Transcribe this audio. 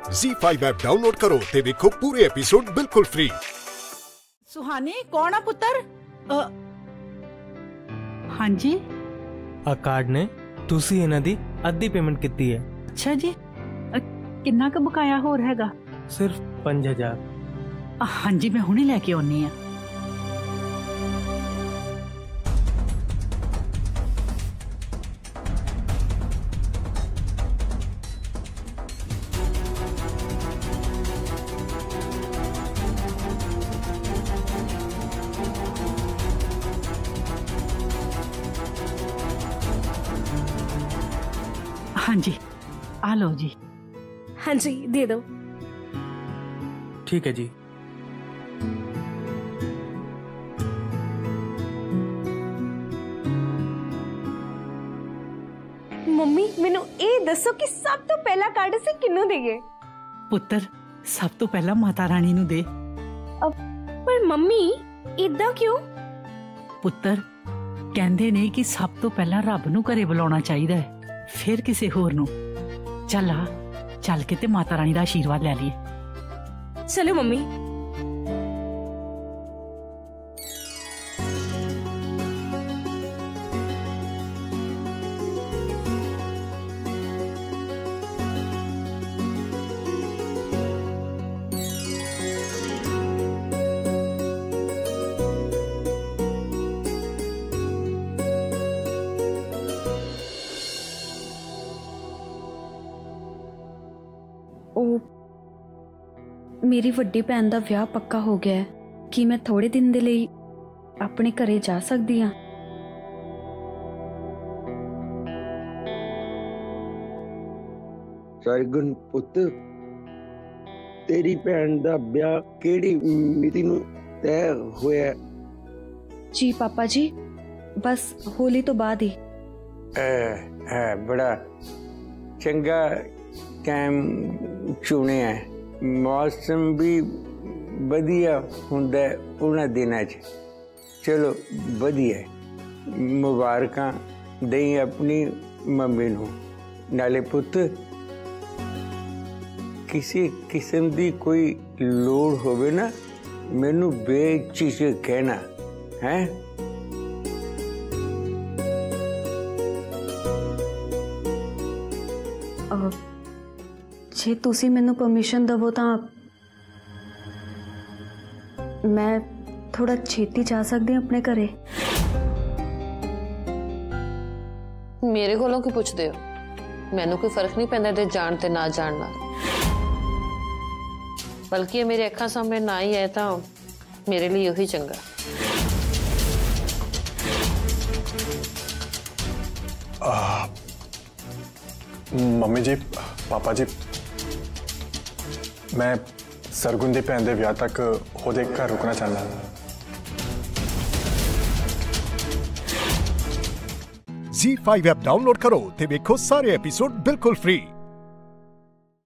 ZEE5 app download करो ते देखो पूरे एपिसोड बिल्कुल फ्री। सुहानी कौन आ पुत्र? हाँ जी। आ कार्ड ने तुसी इन्हां दी अद्धी पेमेंट कीती है। अच्छा जी, किन्ना का बकाया होर हैगा? सिर्फ 5000। हाँ जी, मैं हुणे लेके आउनी आ। हाँ जी, आ लो जी। हाँ जी, दे दो। ठीक है जी। मम्मी मैनू ये दसो कि सब तो पहला कार्ड से किन्नू देगे? पुत्र सब तो पहला माता रानी नू दे। पर मम्मी इदा क्यों? पुत्र कहंदे ने कि सब तो पहला रब नू घरे बुलाना चाहिए है, फिर किसी होर नू। चल आ, चल के ते माता रानी दा आशीर्वाद ले लिए। चलो मम्मी। मेरी वड्डी भैन दा विआह पक्का हो गया है कि मैं थोड़े दिन दे लई अपने घरे जा सकदी हां? सरगुन पुत, तेरी भैन दा ब्याह केड़ी मिति नूं तय होया? जी पापा जी, बस होली तो बाद ही। बड़ा चंगा टाइम चुनिया है, मौसम भी वधिया हुंदा है उन्हां दिनां च। चलो वधिया है, मुबारकां देई अपनी मम्मी नूं। नाले पुत किसी किस्म दी कोई लोड़ होवे ना, मैनू बेझिझक कहना है। जे तुसी मैनू परमिशन दवो तां मैं थोड़ा छेती जा सकदी अपने घरे। मेरे कोलों की पुछदे हो? मैनू कोई फर्क नहीं पैंदा ते जान ते ना जान नाल, बल्कि ये मेरे अखां सामने ना ही है तां मेरे लिए यही चंगा। मम्मी जी, पापा जी, मैं सरगुन दी भैन दे विआह तक ओहदे घर रुकना चाहना। ZEE5 ऐप डाउनलोड करो ते देखो सारे एपिसोड बिल्कुल फ्री।